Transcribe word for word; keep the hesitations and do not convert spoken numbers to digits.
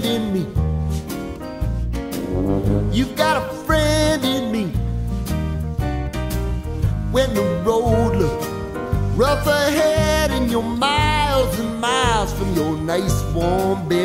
friend in me. You've got a friend in me. When the road looks rough ahead and you're miles and miles from your nice warm bed.